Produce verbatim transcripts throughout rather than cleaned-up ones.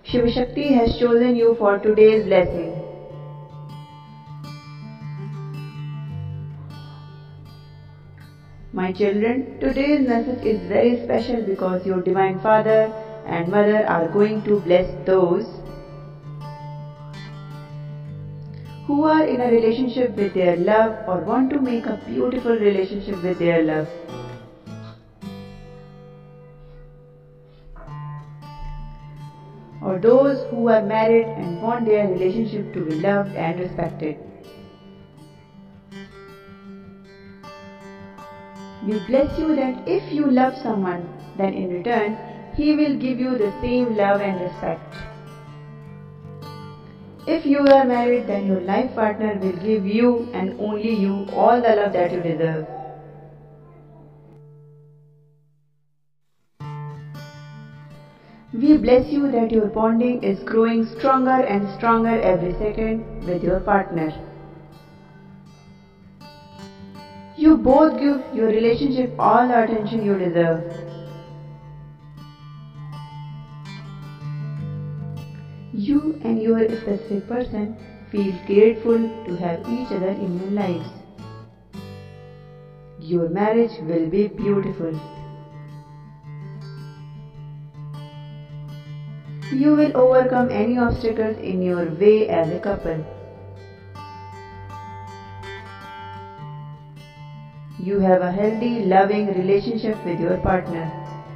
Shiv Shakti has chosen you for today's blessing. My children, today's message is very special because your Divine Father and Mother are going to bless those who are in a relationship with their love or want to make a beautiful relationship with their love. Or those who are married and want their relationship to be loved and respected. We bless you that if you love someone, then in return, he will give you the same love and respect. If you are married, then your life partner will give you and only you all the love that you deserve. We bless you that your bonding is growing stronger and stronger every second with your partner. You both give your relationship all the attention you deserve. You and your specific person feel grateful to have each other in your lives. Your marriage will be beautiful. You will overcome any obstacles in your way as a couple. You have a healthy, loving relationship with your partner.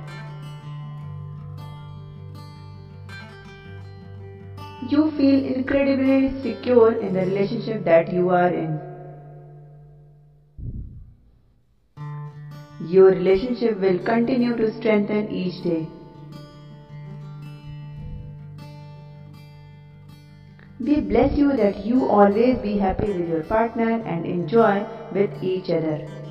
You feel incredibly secure in the relationship that you are in. Your relationship will continue to strengthen each day. We bless you that you always be happy with your partner and enjoy with each other.